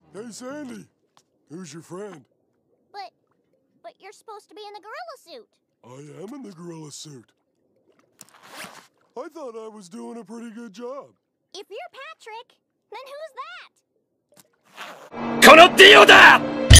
Hey, Sandy. Who's your friend? But you're supposed to be in the gorilla suit. I am in the gorilla suit. I thought I was doing a pretty good job. If you're Patrick, then who's that? このディオだ